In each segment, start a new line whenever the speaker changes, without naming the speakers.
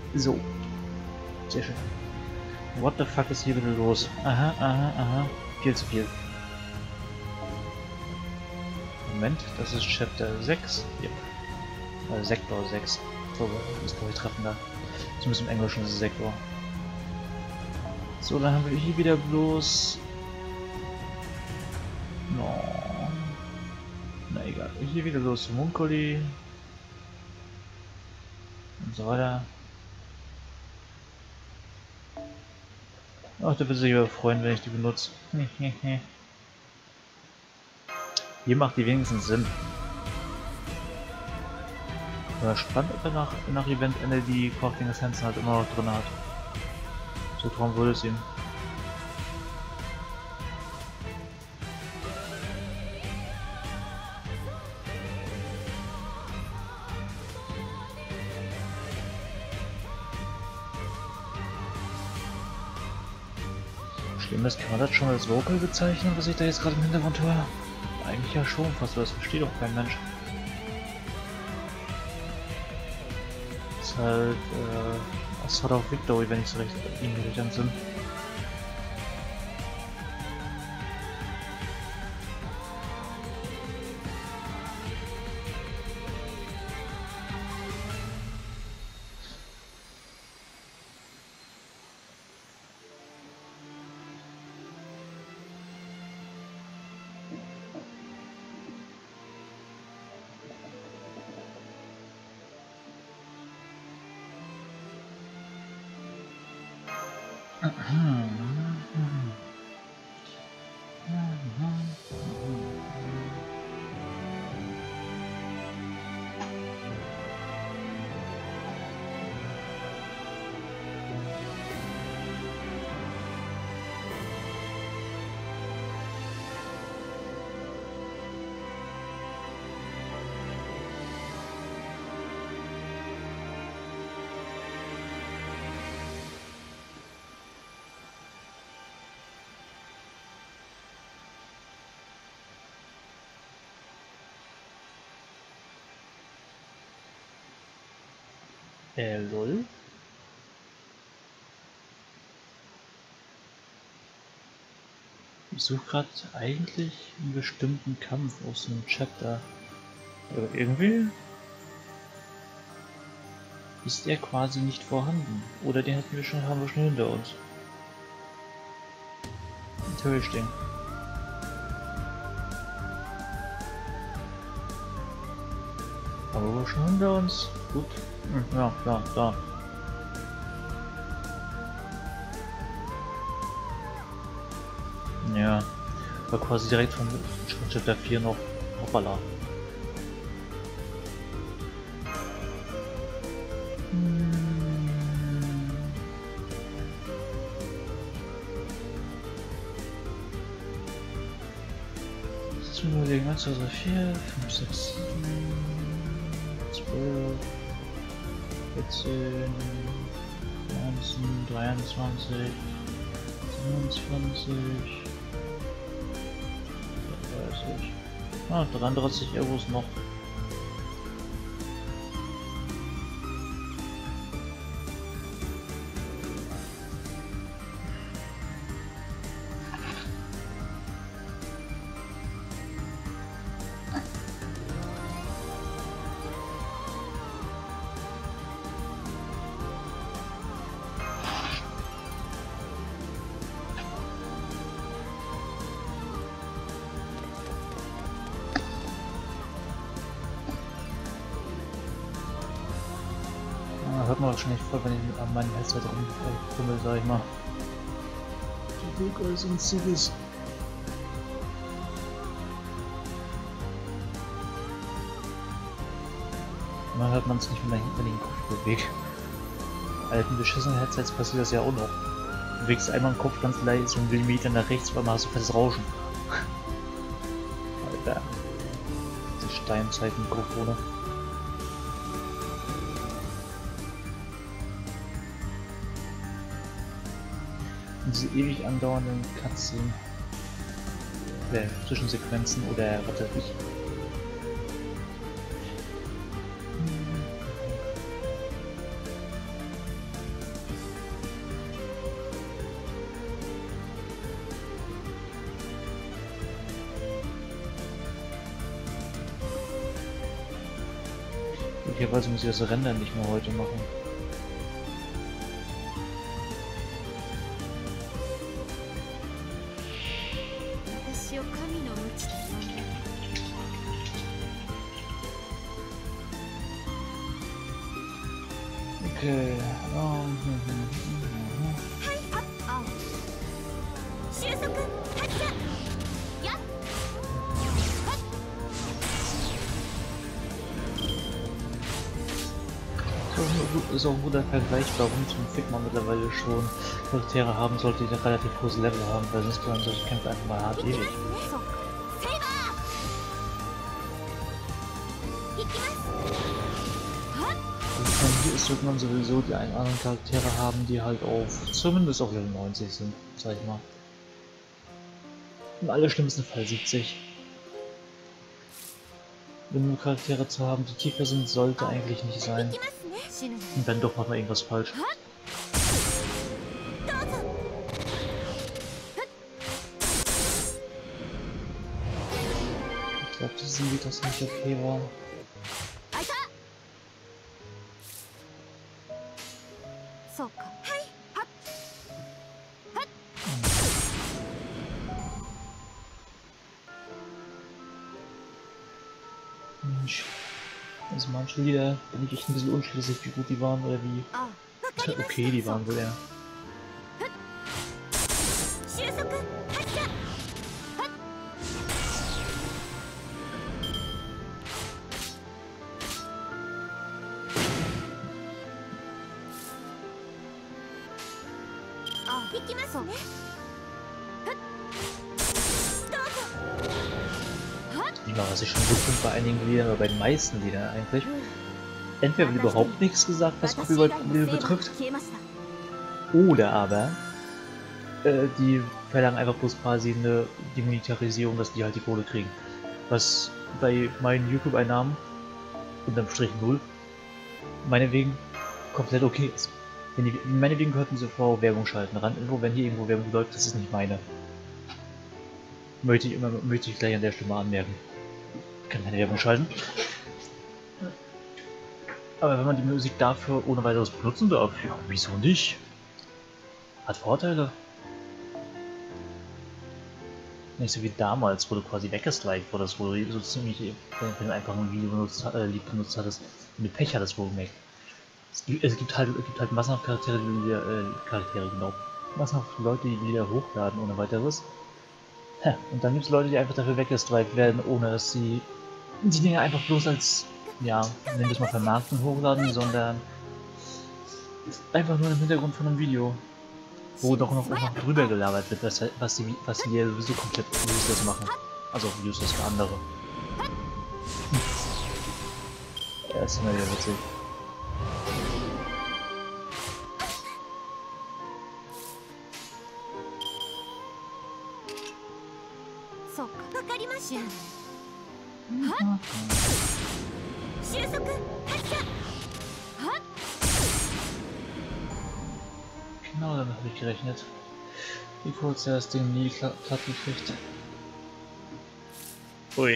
So, sehr schön. What the fuck ist hier wieder los? Aha, aha, aha. Viel zu viel. Moment, das ist Chapter 6. Ja. Sektor 6. So, ist glaube ich treffender. Zumindest im Englischen ist es Sektor. So, dann haben wir hier wieder bloß... No. Na egal. Hier wieder bloß Homunculi. Und so weiter. Ach, der wird sich aber freuen, wenn ich die benutze. Hier macht die wenigstens Sinn. Ja, spannend, ob er nach Eventende die Crafting Essenzen halt immer noch drin hat. So trauen würde es ihm. Schlimm ist, kann man das schon als Vocal bezeichnen, was ich da jetzt gerade im Hintergrund höre? Eigentlich ja schon, fast, das versteht doch kein Mensch. Ist halt, Sword of Victory, wenn ich so recht intelligent sind. Lol. Ich suche gerade eigentlich einen bestimmten Kampf aus dem Chapter. Aber irgendwie ist er quasi nicht vorhanden. Oder den haben wir schon hinter uns. Interesting. Aber schon hinter uns. Gut. Ja, da. Ja, war quasi direkt vom Chapter 4 noch. Hoppala. Jetzt müssen wir überlegen, 1, 2, 3, 4, 5, 6, 7, 12, 14, 19, 23, 27, 30. Ah, 33 Euros noch. Hört man wahrscheinlich voll, wenn ich an meinem Headset rumfummel, sag ich mal. Die Weg als ein Zivis. Man hört man es nicht, wenn ich den Kopf bewege. Alten beschissenen Headsets passiert das ja auch noch. Du bewegst einmal den Kopf ganz leicht, so einen Millimeter nach rechts, weil man hast du fettes Rauschen. Alter. Die Steinzeitmikrofone. Diese ewig andauernden Cutscene. Zwischensequenzen oder was weiß ich. Möglicherweise muss ich das Rendern nicht mehr heute machen. Okay. Ist auch ein guter Vergleich, warum zum Fick man mittlerweile schon Charaktere haben sollte, die ein relativ hohes Level haben, weil sonst können solche Kämpfe einfach mal hart ewig. Und hier ist, wird man sowieso die einen anderen Charaktere haben, die halt auf, zumindest auf Level 90 sind, sag ich mal. Im allerschlimmsten Fall 70. Wenn nur Charaktere zu haben, die tiefer sind, sollte eigentlich nicht sein. Und wenn doch, macht man irgendwas falsch. Ich glaube, das ist ein Lied, das nicht okay war. Mensch. Also manche Lieder bin ich echt ein bisschen unschlüssig, wie gut die waren oder wie okay die waren wohl eher. Ja, was ich schon gut finde bei einigen Liedern, oder bei den meisten Liedern eigentlich. Entweder wird überhaupt nichts gesagt, was Copyright-Probleme betrifft, oder aber die verlangen einfach bloß quasi eine Demonetarisierung, dass die halt die Kohle kriegen. Was bei meinen YouTube-Einnahmen unterm Strich 0 meinetwegen komplett okay ist. Wenn die, meinetwegen könnten sie vor Werbung schalten. Randinfo, wenn hier irgendwo Werbung läuft, das ist nicht meine. Möchte ich gleich an der Stelle mal anmerken. Ich kann keine Werbung schalten. Aber wenn man die Musik dafür ohne weiteres benutzen darf, ja, wieso nicht? Hat Vorteile. Nicht so wie damals, wo du quasi weggestrikt wurdest, wo du so ziemlich, wenn du einfach ein Video benutzt hattest, und du Pech hattest, wohlgemerkt. Es gibt halt massenhaft Charaktere, die wieder, genau. Massenhaft Leute, die wieder hochladen ohne weiteres. Und dann gibt es Leute, die einfach dafür weggestrikt werden, ohne dass sie die Dinge einfach bloß als, ja, nennen wir es mal Vermarktung hochladen, sondern einfach nur im Hintergrund von einem Video, wo doch noch drüber gelabert wird, was die ja sowieso komplett useless machen. Also useless für andere. Ja, ist immer wieder witzig. Genau, damit habe ich gerechnet. Wie kurz er das Ding nie platt gekriegt. Ui.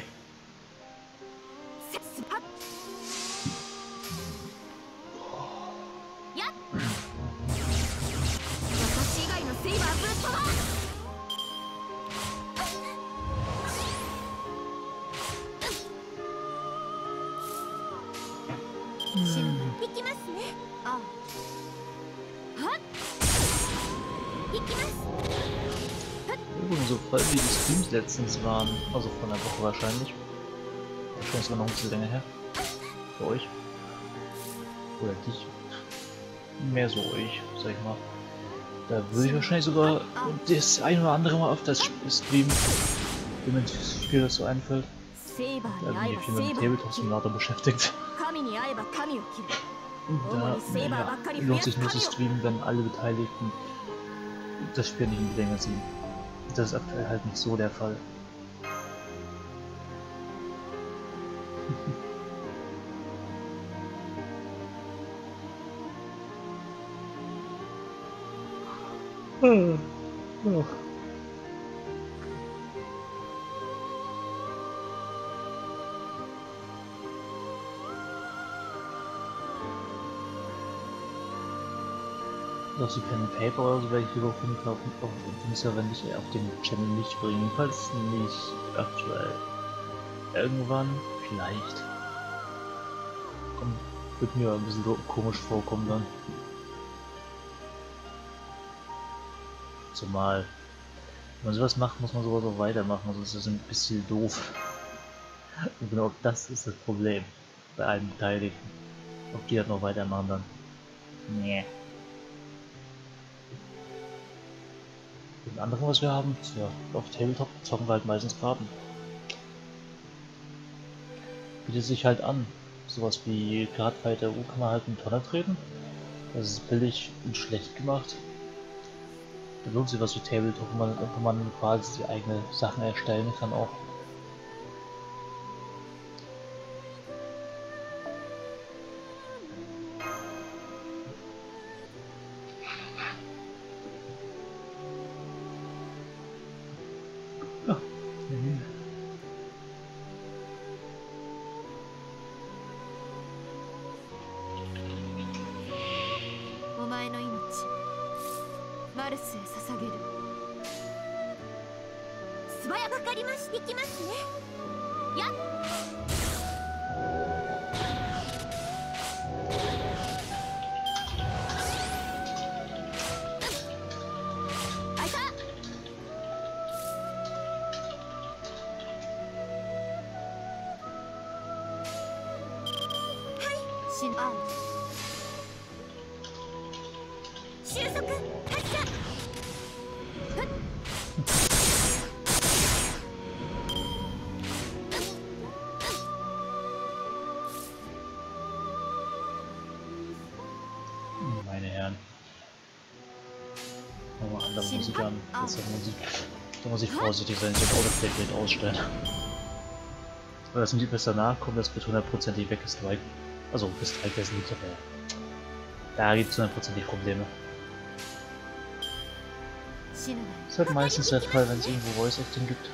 Übrigens, so voll wie die Streams letztens waren, also von der Woche wahrscheinlich. Wahrscheinlich sogar noch ein bisschen länger her. Für euch. Oder dich. Mehr so euch, sag ich mal. Da würde ich wahrscheinlich sogar das ein oder andere Mal öfters streamen, wenn mir das Spiel das so einfällt. Da bin ich viel mit dem Tabletop-Simulator beschäftigt. Und da ja, lohnt sich nur zu streamen, wenn alle Beteiligten das Spiel nicht in die Länge ziehen. Das ist aktuell halt nicht so der Fall. Oh. Doch die Pen and Paper oder so werde ich lieber auf dem Server nicht auf dem Channel nicht bringen. Jedenfalls nicht aktuell. Irgendwann vielleicht. Und wird mir ein bisschen komisch vorkommen dann. Zumal, wenn man sowas macht, muss man sowas auch weitermachen, sonst ist das ein bisschen doof. Und genau das ist das Problem bei allen Beteiligten. Ob die das noch weitermachen dann. Nee. Und andere, was wir haben, ja, auf Tabletop zocken wir halt meistens Karten. Bietet sich halt an. Sowas wie Cardfighter U kann man halt in Tonne treten. Das ist billig und schlecht gemacht. Da lohnt sich was wie Tabletop, wo man quasi die eigene Sachen erstellen kann auch. Ja. Mhm.
お前の命マルスへ捧げる。素早くかかりましいきますね。やっあいた。はいしんあ収束発射。
Meine Herren. Machen wir andere Musik an. Bessere Musik. Da muss ich vorsichtig sein, ich das Autoplay ausstellen. Weil das Lied besser nachkommt, das wird hundertprozentig weggestrikt. Also gestrikt ist nicht, aber da gibt es hundertprozentig Probleme. Das ist halt meistens der Fall, wenn es irgendwo Voice Acting gibt.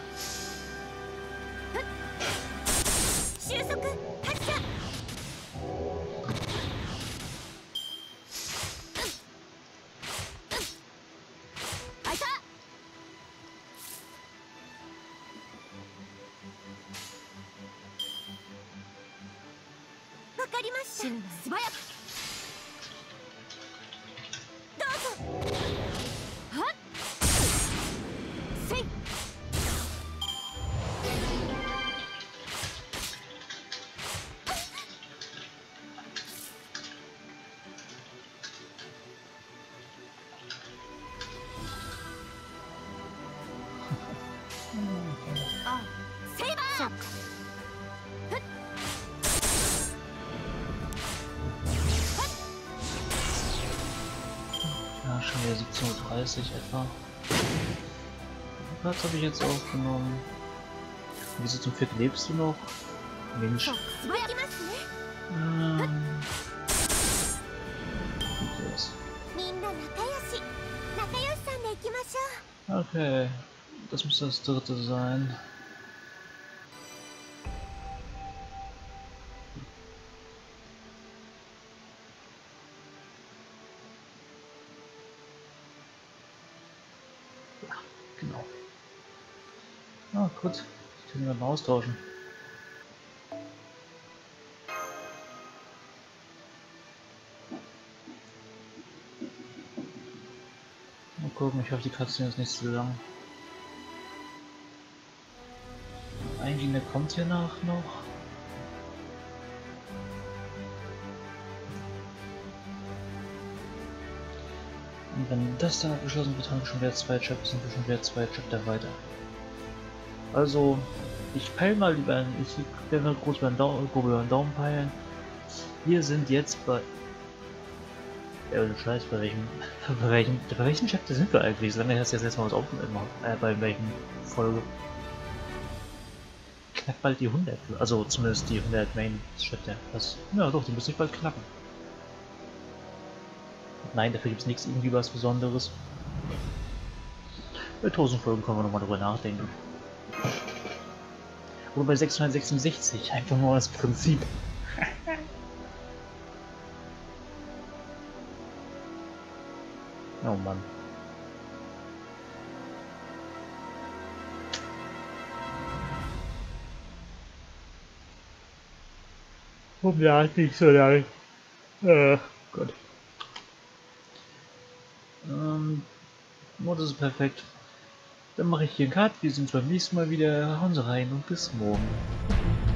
Ja, schon wieder 17:30 Uhr etwa. Was habe ich jetzt aufgenommen? Wieso zum Viertel lebst du noch? Mensch. Okay, das müsste das dritte sein. Ja, genau. Ah, gut. Ich kann mal austauschen. Mal gucken, ich hoffe, die Cutscene ist nicht zu lang. Eigentlich eine kommt hier nach noch. Und wenn das dann abgeschlossen wird, haben wir schon wieder zwei Chapter, sind wir schon wieder zwei Chapter weiter. Also, ich peile mal lieber, ich werde mal grob über den Daumen peilen. Wir sind jetzt bei... Scheiß, bei welchem Chapter sind wir eigentlich? Solange hast du jetzt erstmal was aufgenommen, bei welchen Folge? Knackt bald die 100, also zumindest die 100 Main-Chapter. Ja doch, die müssen ich bald knacken. Nein, dafür gibt es nichts irgendwie was Besonderes. Bei 1000 Folgen können wir nochmal drüber nachdenken. Oder bei 666, einfach nur das Prinzip. Ja, Oh Mann. Ja, nicht so lang. Gott. Modus ist perfekt. Dann mache ich hier einen Cut. Wir sind beim nächsten Mal wieder. Hauen Sie rein und bis morgen.